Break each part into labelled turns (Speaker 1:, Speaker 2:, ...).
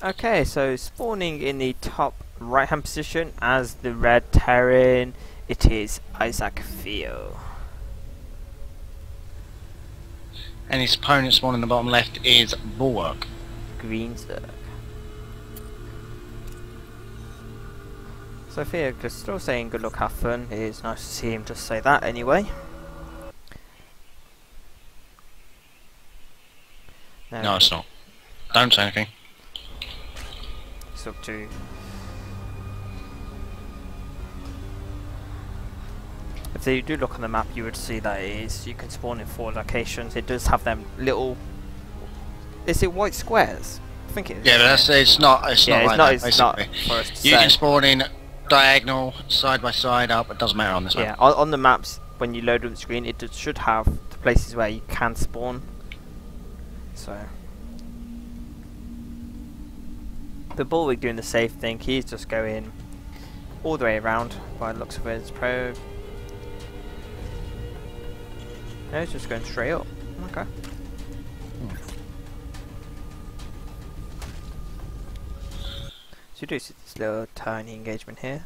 Speaker 1: Okay, so spawning in the top right hand position as the red Terran, it is Isaac Theo.
Speaker 2: And his opponent's one in the bottom left is Bulwark.
Speaker 1: Green Zerg. So Theo just still saying good luck, have fun. It is nice to see him just say that anyway.
Speaker 2: No, it's not. Don't say anything.
Speaker 1: It's up to... If you do look on the map, you would see that it is, you can spawn in 4 locations. It does have them little... Is it white squares? I think it is.
Speaker 2: Yeah, but that's, it's not like that,
Speaker 1: it's not
Speaker 2: basically.
Speaker 1: for us to
Speaker 2: You
Speaker 1: say.
Speaker 2: can spawn in diagonal, side by side, up, it doesn't matter on this
Speaker 1: Yeah,
Speaker 2: map.
Speaker 1: on the maps, when you load up the screen, it should have the places where you can spawn. So... The Bulwark doing the safe thing, he's just going all the way around by the looks of his probe. No, he's just going straight up. Okay. So you do see this little tiny engagement here.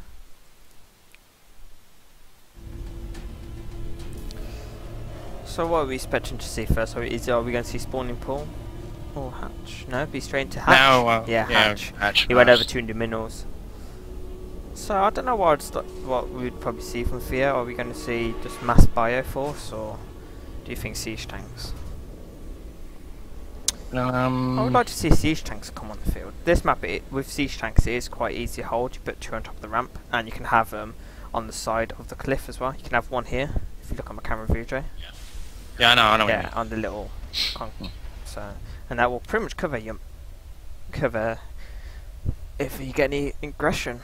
Speaker 1: So what are we expecting to see first? Are we going to see spawning pool? Or hatch? No, be straight into hatch.
Speaker 2: No,
Speaker 1: yeah, hatch. He went over 200 minerals. So I don't know what we'd probably see from Theo. Are we going to see just mass bioforce, or do you think siege tanks? I would like to see siege tanks come on the field. This map, with siege tanks, it is quite easy to hold. You put 2 on top of the ramp, and you can have them on the side of the cliff as well. You can have one here, if you look on my camera view, Jay.
Speaker 2: Yeah, I know.
Speaker 1: Yeah, on the little... so, and that will pretty much cover if you get any aggression.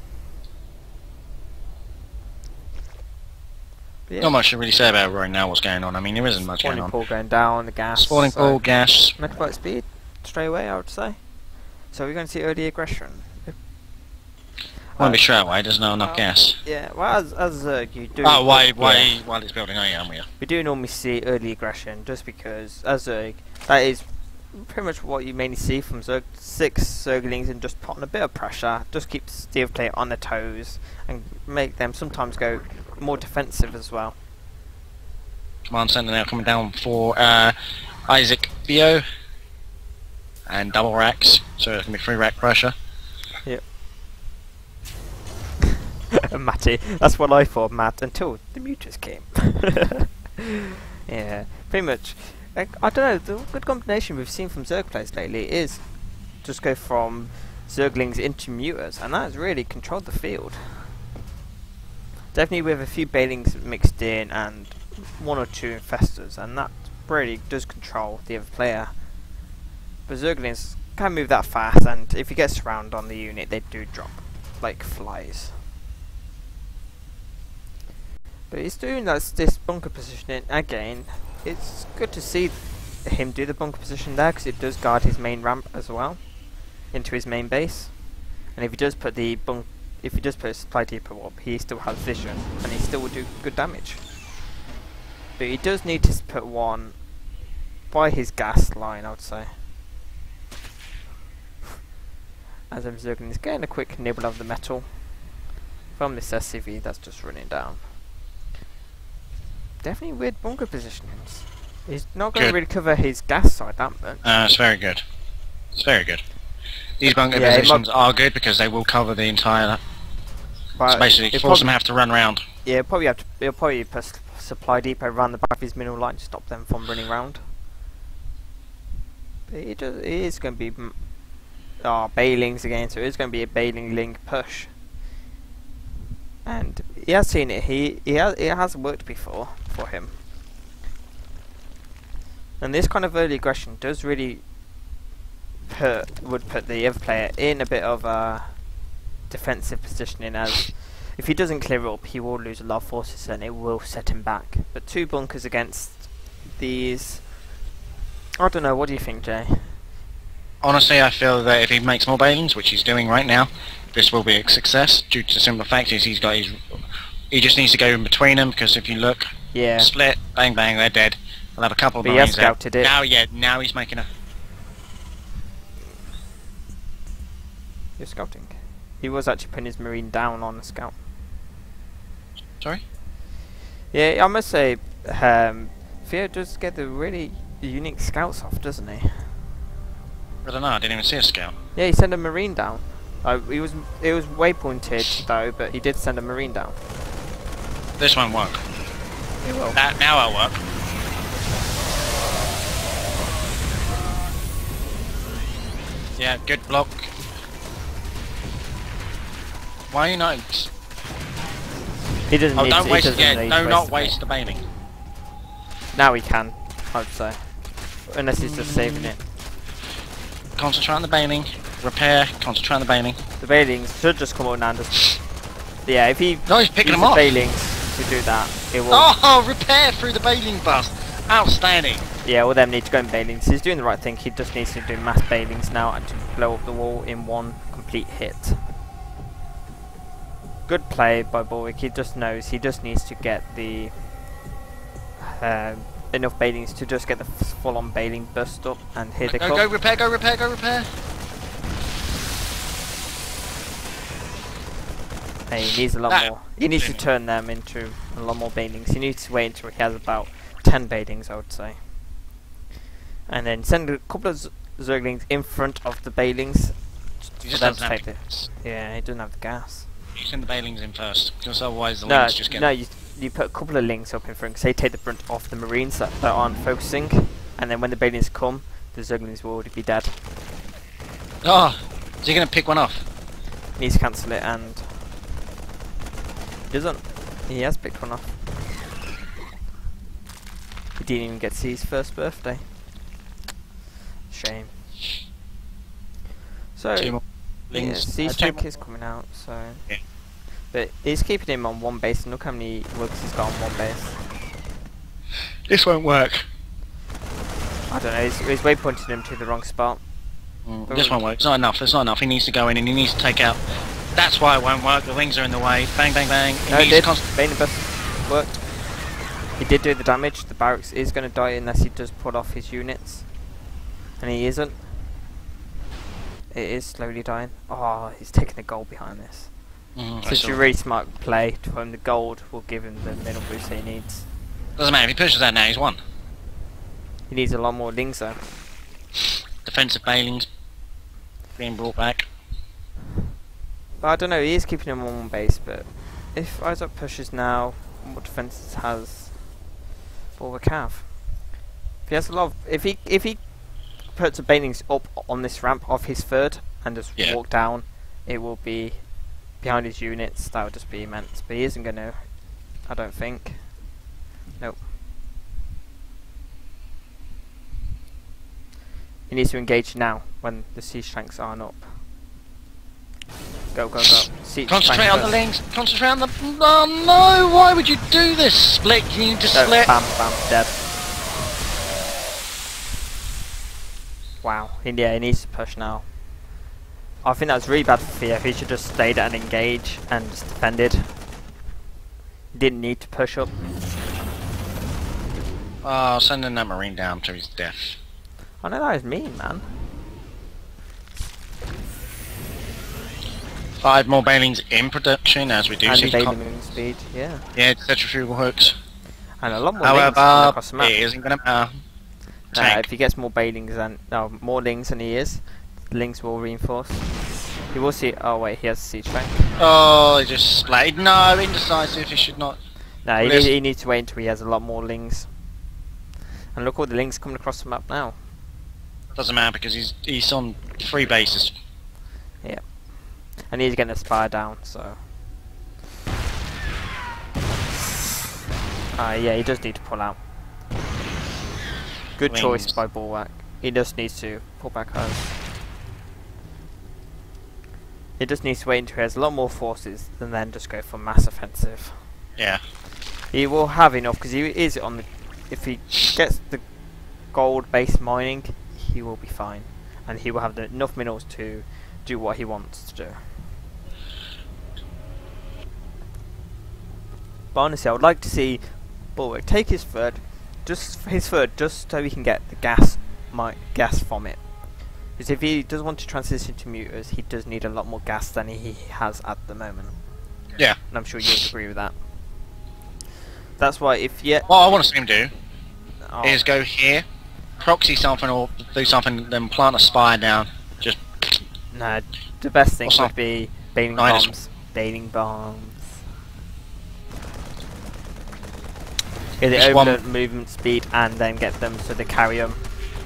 Speaker 1: Yeah.
Speaker 2: Not much to really say about it right now, what's going on. I mean, there isn't much going on.
Speaker 1: Spawning pool going down, the gas.
Speaker 2: Spawning pool, gas.
Speaker 1: Megabyte speed, straight away, I would say. So we're going to see early aggression.
Speaker 2: Won't be straight away, there's not enough gas.
Speaker 1: Yeah, well, as you do...
Speaker 2: Oh, while it's building, aren't we?
Speaker 1: We do normally see early aggression, just because, as Zerg, that is pretty much what you mainly see from Zerg. 6 Zerglings and just putting a bit of pressure, just keeps the other player on their toes, and make them sometimes go more defensive as well.
Speaker 2: Command Center now coming down for Isaac Theo. And double racks, so it's going to be 3 rack pressure.
Speaker 1: Yep. Matty, that's what I thought, Matt, until the muters came. Yeah, pretty much. Like, I don't know, the good combination we've seen from Zerg players lately is just go from Zerglings into muters, and that has really controlled the field. Definitely with a few Balings mixed in and 1 or 2 Infestors, and that really does control the other player. But Zerglings can't move that fast, and if you get surrounded on the unit, they do drop like flies. But he's doing this bunker positioning again. It's good to see him do the bunker position there, because it does guard his main ramp as well into his main base. And if he does put a supply depot up, he still has vision, and he still will do good damage. But he does need to put one by his gas line, I would say. As I'm Zerglin is getting a quick nibble of the metal from this SCV that's just running down. Definitely weird bunker positionings. He's not going to really cover his gas side that much.
Speaker 2: It's very good. It's very good. These bunker positions are good because they will cover the entire... So basically, force them have to run round.
Speaker 1: Yeah, he'll probably put supply depot around the back of his mineral line to stop them from running round. But it is going to be... Balings again, so it's going to be a Baling Ling push. And he has seen it, it has worked before for him. And this kind of early aggression does really would put the other player in a bit of a defensive positioning, as if he doesn't clear up, he will lose a lot of forces and it will set him back. But 2 bunkers against these... I don't know, what do you think, Jay?
Speaker 2: Honestly, I feel that if he makes more Balings, which he's doing right now, this will be a success, due to the simple fact is he just needs to go in between them, because if you look, split, bang bang, they're dead. I'll have a couple of
Speaker 1: But he has scouted it.
Speaker 2: Now he's making a...
Speaker 1: You're scouting. He was actually putting his marine down on the scout.
Speaker 2: Sorry?
Speaker 1: Yeah, I must say, Theo does get the really unique scouts off, doesn't he?
Speaker 2: I don't know, I didn't even see a scout.
Speaker 1: Yeah, he sent a marine down. It was waypointed though, but he did send a marine down.
Speaker 2: This won't work.
Speaker 1: It will.
Speaker 2: Now it'll work. Yeah, good block. Why are you not?
Speaker 1: He doesn't.
Speaker 2: Oh,
Speaker 1: need
Speaker 2: don't
Speaker 1: to,
Speaker 2: waste.
Speaker 1: he
Speaker 2: Yeah,
Speaker 1: doesn't
Speaker 2: no,
Speaker 1: need
Speaker 2: not
Speaker 1: to
Speaker 2: waste the bailing.
Speaker 1: Now he can, I'd say, unless he's just saving it.
Speaker 2: Concentrate on the bailing. Repair. Concentrate on the bailing.
Speaker 1: The bailings should just come up now and just. Yeah, if he.
Speaker 2: No, he's picking them
Speaker 1: uses
Speaker 2: off.
Speaker 1: bailings to do that, it will.
Speaker 2: Oh, repair through the bailing bust. Outstanding.
Speaker 1: Yeah, all them need to go in bailings. He's doing the right thing. He just needs to do mass bailings now and to blow up the wall in one complete hit. Good play by Borwick. He just knows he just needs to get the enough bailings to just get the full-on bailing burst up, and here they come.
Speaker 2: Go repair, go repair, go repair.
Speaker 1: Hey, he needs a lot more. He needs to turn them into a lot more bailings. He needs to wait until he has about 10 bailings, I would say. And then send a couple of Zerglings in front of the bailings.
Speaker 2: He just doesn't have the
Speaker 1: gas. Yeah, he doesn't have the gas.
Speaker 2: You send the bailings in first, because otherwise the links just get...
Speaker 1: No, you put a couple of links up in front. Say take the brunt off the marines that aren't focusing, and then when the bailings come, the Zerglings will already be dead.
Speaker 2: Oh! Is he going to pick one off?
Speaker 1: He needs to cancel it, and... He doesn't. He has picked one off. He didn't even get to see his first birthday. Shame. So,
Speaker 2: Two more
Speaker 1: yeah,
Speaker 2: links.
Speaker 1: Siege Tank is coming out, so...
Speaker 2: Yeah.
Speaker 1: But he's keeping him on one base, and look how many workers he's got on one base.
Speaker 2: This won't work.
Speaker 1: I don't know, he's waypointing him to the wrong spot.
Speaker 2: This won't work. It's not enough. It's not enough. He needs to go in and he needs to take out. That's why it won't work. The wings are in the way. Bang, bang, bang.
Speaker 1: No, it did. Bailing Bust worked. He did do the damage. The barracks is going to die unless he does put off his units. And he isn't. It is slowly dying. Oh, he's taking the gold behind this. Such a really smart play to him. The gold will give him the middle boost he needs.
Speaker 2: Doesn't matter. If he pushes that now, he's won.
Speaker 1: He needs a lot more lings though.
Speaker 2: Defensive bailings being brought back.
Speaker 1: But I don't know, he is keeping him on one base, but if Isaac pushes now, what defenses has Borwick have? If he has a lot of, if he puts the bailings up on this ramp of his third and just walk down, it will be behind his units. That would just be immense. But he isn't going to, I don't think. Nope. He needs to engage now when the siege tanks aren't up. Go, go, go. Siege
Speaker 2: Concentrate on the links. Concentrate on the... Oh no! Why would you do this? Split. You need to split.
Speaker 1: Bam, bam, dead. Wow. Yeah, he needs to push now. I think that's really bad for Theo. He should just stay there and engage and just defended. He didn't need to push up.
Speaker 2: Oh, sending that marine down to his death.
Speaker 1: I know that was mean, man.
Speaker 2: 5 more bailings in production as we do
Speaker 1: and
Speaker 2: see.
Speaker 1: bailing speed, yeah.
Speaker 2: Yeah, centrifugal hooks.
Speaker 1: And a lot more lings across the map.
Speaker 2: It isn't going to matter.
Speaker 1: If he gets more bailings than more lings than he is, the lings will reinforce. He will see. Oh wait, he has a siege tank.
Speaker 2: Oh, he just splatted. No, indecisive. He should not.
Speaker 1: No, he needs to wait until he has a lot more lings. And look, all the lings coming across the map now.
Speaker 2: Doesn't matter because he's on 3 bases.
Speaker 1: Yeah. And he's getting a spire down, so. Yeah, he does need to pull out. Good choice by Borwick. He just needs to pull back home. He just needs to wait until he has a lot more forces and then just go for mass offensive.
Speaker 2: Yeah.
Speaker 1: He will have enough because he is on the. If he gets the gold base mining, he will be fine, and he will have enough minerals to do what he wants to do. But honestly, I would like to see Borwick take his third, just so he can get the gas from it. Because if he does want to transition to Mutas, he does need a lot more gas than he has at the moment.
Speaker 2: Yeah.
Speaker 1: And I'm sure you'll agree with that. That's why if you...
Speaker 2: What I want to see him do is go here, proxy something or do something, then plant a spire down. Just...
Speaker 1: No, the best thing would be bailing
Speaker 2: Minus.
Speaker 1: bombs. Bailing bombs. Get the overload movement speed and then get them so they carry them.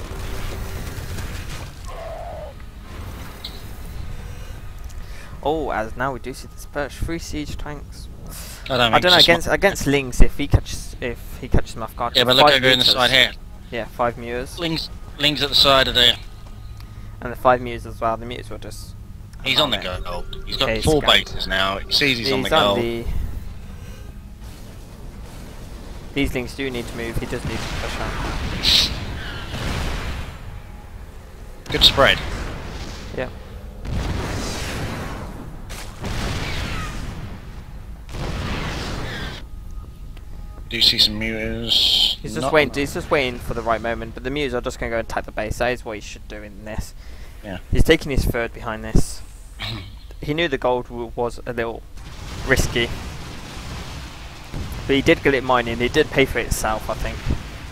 Speaker 1: Oh, as now we do see the Spurge 3 siege tanks. I don't know against Lings if he catches them off guard.
Speaker 2: Yeah, but look over in the side here.
Speaker 1: Yeah, 5 Mutas.
Speaker 2: Lings at the side of there.
Speaker 1: And the 5 Mutas as well. The Mutas will just...
Speaker 2: He's on the gold. He's got 4 bases now. He sees he's on the gold.
Speaker 1: These Lings do need to move. He does need to push on.
Speaker 2: Good spread.
Speaker 1: Yeah.
Speaker 2: Do you see some Mutas?
Speaker 1: He's just waiting. He's just waiting for the right moment. But the Mutas are just going to go and attack the base. That is what he should do in this.
Speaker 2: Yeah.
Speaker 1: He's taking his third behind this. He knew the gold was a little risky, but he did get it mining. He did pay for it itself, I think.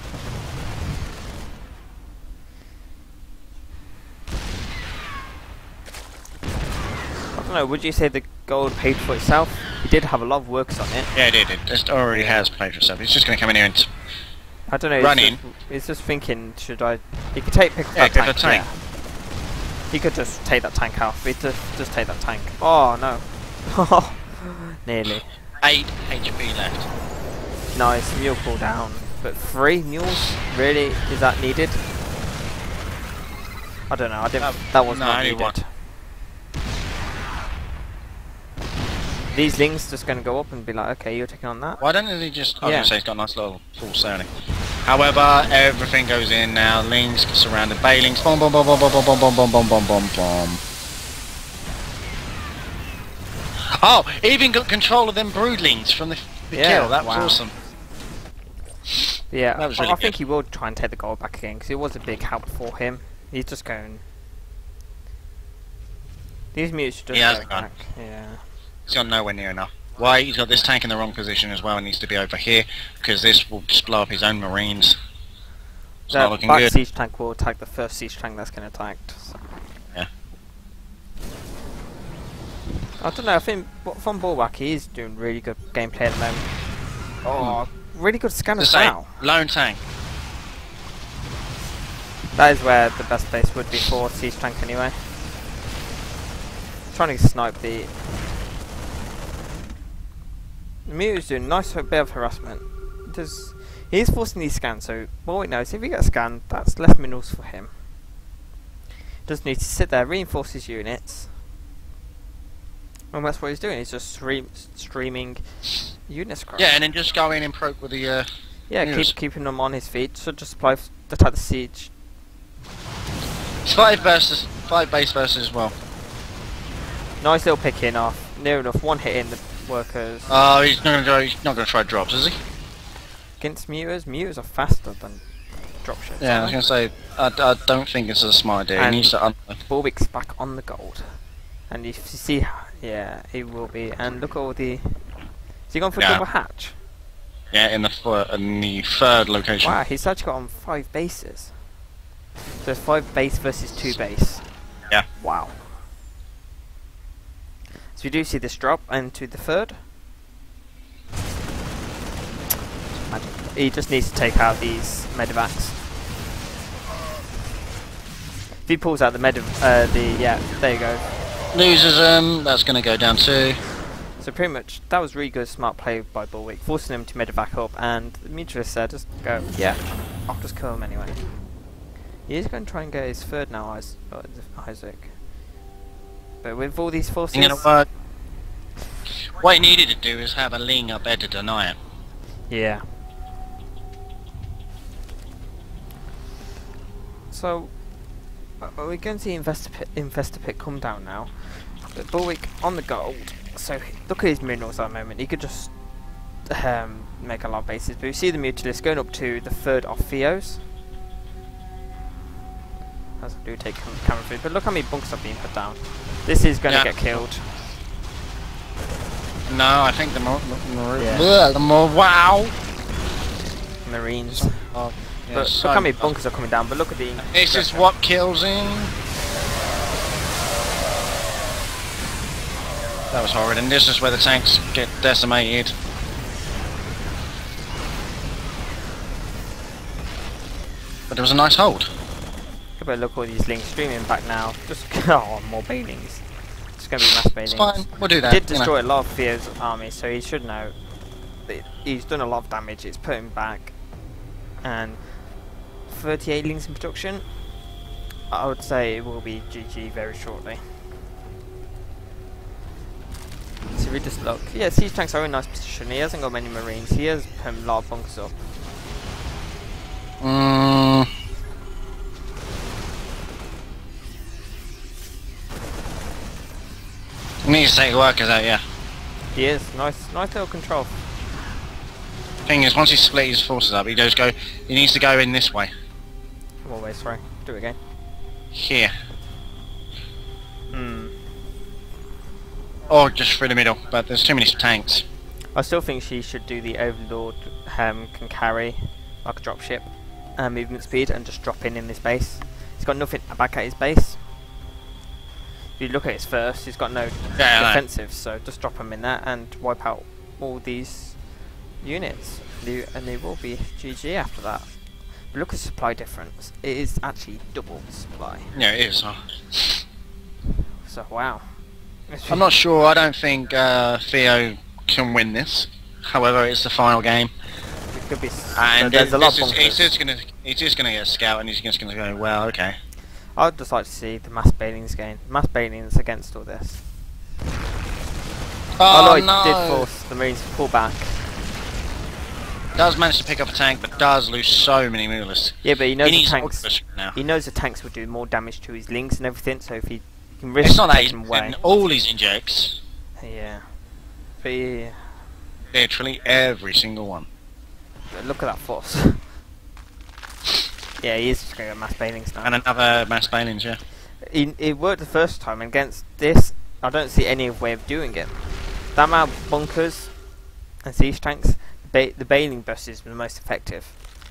Speaker 1: I don't know. Would you say the gold paid for itself? He did have a lot of works on it.
Speaker 2: Yeah, it did. It already has paid for itself. He's just going to come in here and
Speaker 1: I don't know.
Speaker 2: run in.
Speaker 1: He's just thinking, should I? He could pick that tank. Yeah. He could just take that tank out. He just take that tank. Oh no! Nearly.
Speaker 2: 8 HP left.
Speaker 1: Nice mule pull down, but 3 mules really is that needed? I don't know. I didn't. That was not needed.
Speaker 2: One.
Speaker 1: These Lings just going to go up and be like, okay, you're taking on that.
Speaker 2: Why don't they just... I was going to say he's got a nice little full sailing. However, everything goes in now. Lings surrounded Bailings. Bomb, bomb, bomb, bomb, bomb, bomb, bomb, bomb, bomb, bomb, bomb, bomb. Oh, even got control of them broodlings from the kill. That was awesome.
Speaker 1: Yeah,
Speaker 2: that was really
Speaker 1: I think he will try and take the gold back again because it was a big help for him. He's just going... These mutes should just go back. Yeah.
Speaker 2: He's got nowhere near enough. Why? He's got this tank in the wrong position as well. It needs to be over here because this will just blow up his own marines. It's not looking good.
Speaker 1: The siege tank will attack the first siege tank that's getting attacked. So.
Speaker 2: Yeah.
Speaker 1: I don't know. I think from Bulwark he is doing really good gameplay at the moment. Oh, really good scan as well.
Speaker 2: Lone tank.
Speaker 1: That is where the best place would be for siege tank anyway. Trying to snipe the... Mewtwo's doing a nice bit of harassment. He's forcing these scans, so what we know is if he gets scanned, that's less minerals for him. Doesn't need to sit there, reinforce his units. And that's what he's doing, he's just streaming units across.
Speaker 2: Yeah, and then just go in and proc with the
Speaker 1: yeah, keeping them on his feet, so just apply the type of siege.
Speaker 2: It's 5 base versus, well.
Speaker 1: Nice little picking off, near enough, one hit in the workers.
Speaker 2: Oh, he's not gonna try drops, is he?
Speaker 1: Against Mewtwo's are faster than dropships.
Speaker 2: Yeah, I was gonna say, I don't think it's a smart idea.
Speaker 1: And
Speaker 2: he needs to
Speaker 1: Bulwick's back on the gold. And if you see, yeah, he will be. And look at all the... Is he gone for a double hatch?
Speaker 2: Yeah, in the third location.
Speaker 1: Wow, he's actually got on 5 bases. So it's 5 base versus 2 base.
Speaker 2: Yeah.
Speaker 1: Wow. So we do see this drop into the third. He just needs to take out these medevacs. If he pulls out the yeah, there you go.
Speaker 2: Loses that's going to go down too.
Speaker 1: So pretty much, that was really good smart play by Bulwick, forcing him to medevac up, and the mutualist said, just go, yeah, I'll just kill him anyway. He is going to try and get his third now, Isaac. But with all these forces...
Speaker 2: Ain't gonna work. What he needed to do is have a Ling up there to deny it.
Speaker 1: Yeah. So, we're going to see Investor Pit come down now. But Bulwick on the gold. So, look at his minerals at the moment. He could just make a lot of bases. But we see the Mutalist going up to the third off Theos. as I do take camera food. But look how many bunkers are being put down. This is going to get killed.
Speaker 2: No, I think the more wow
Speaker 1: Marines.
Speaker 2: Oh, yeah,
Speaker 1: but look how many bunkers are coming down. But look at the.
Speaker 2: This is what kills him. That was horrid, and this is where the tanks get decimated. But there was a nice hold.
Speaker 1: But look at all these links streaming back now. Just oh, more bailings. It's going to be mass bailings.
Speaker 2: It's fine, we'll do that.
Speaker 1: He did destroy a lot of Theo's army, so he should know. That he's done a lot of damage. It's put him back, and 38 links in production. I would say it will be GG very shortly. So we just look. Yeah, siege tanks are in a nice position. He hasn't got many marines. He has put a lot of bunkers up.
Speaker 2: He needs to take workers out, yeah.
Speaker 1: He is. Nice little control.
Speaker 2: Thing is, once he split his forces up, he needs to go in this way.
Speaker 1: What way, sorry. Do it again.
Speaker 2: Here. Or just through the middle, but there's too many tanks.
Speaker 1: I still think she should do the Overlord can carry like a dropship movement speed and just drop in this base. He's got nothing back at his base. If you look at his first, he's got no defensive, so just drop him in there and wipe out all these units, and they will be GG after that. But look at the supply difference. It is actually double the supply.
Speaker 2: Yeah, it is.
Speaker 1: So wow.
Speaker 2: I'm not sure. I don't think Theo can win this. However, it's the final game.
Speaker 1: It could be.
Speaker 2: And
Speaker 1: there's a lot of
Speaker 2: he's just gonna get a scout, and he's just gonna go. Well, okay.
Speaker 1: I'd just like to see the mass bailings game. Mass bailings against all this.
Speaker 2: Oh
Speaker 1: Although
Speaker 2: no!
Speaker 1: It did force the Marines to pull back.
Speaker 2: Does manage to pick up a tank, but does lose so many movers.
Speaker 1: Yeah, but he knows the
Speaker 2: needs
Speaker 1: tanks.
Speaker 2: now.
Speaker 1: He knows the tanks will do more damage to his links and everything. So if he can risk
Speaker 2: It's not that
Speaker 1: taking
Speaker 2: he's
Speaker 1: away.
Speaker 2: getting all his injects.
Speaker 1: Yeah. But yeah.
Speaker 2: Literally every single one.
Speaker 1: But look at that force. Yeah, he is just going to go mass bailings now.
Speaker 2: And another mass bailings, yeah.
Speaker 1: It worked the first time, and against this, I don't see any way of doing it. That amount of bunkers and siege tanks, the bailing burst is the most effective.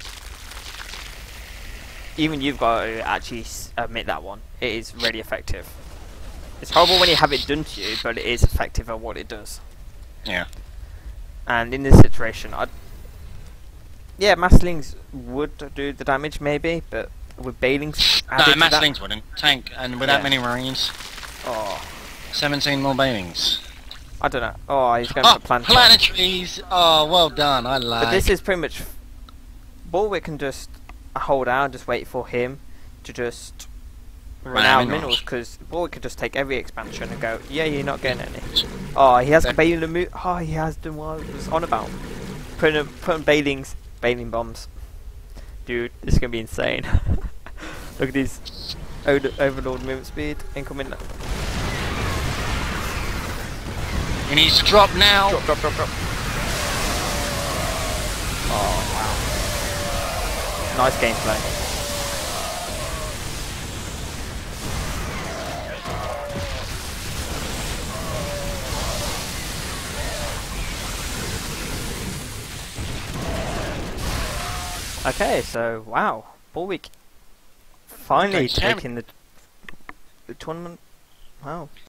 Speaker 1: Even you've got to actually admit that one. It is really effective. It's horrible when you have it done to you, but it is effective at what it does.
Speaker 2: Yeah.
Speaker 1: And in this situation, yeah, masslings would do the damage maybe, but with bailings added to that,
Speaker 2: masslings wouldn't. Tank, and with that many marines.
Speaker 1: Oh.
Speaker 2: 17 more bailings.
Speaker 1: I don't know. Oh, he's going for planetary.
Speaker 2: Planetaries! Oh, well done. I like.
Speaker 1: But this is pretty much. Borwick can just hold out and just wait for him to just run out of minerals, because Borwick can just take every expansion and go, yeah, you're not getting any. Oh, he has bailing. Oh, he has done what I was on about. Putting bailing bombs. Dude, this is going to be insane. Look at these. Overlord movement speed incoming.
Speaker 2: He needs to drop now.
Speaker 1: Drop. Oh, wow. Nice gameplay. Okay, so wow, Borwick finally taking the tournament. Wow.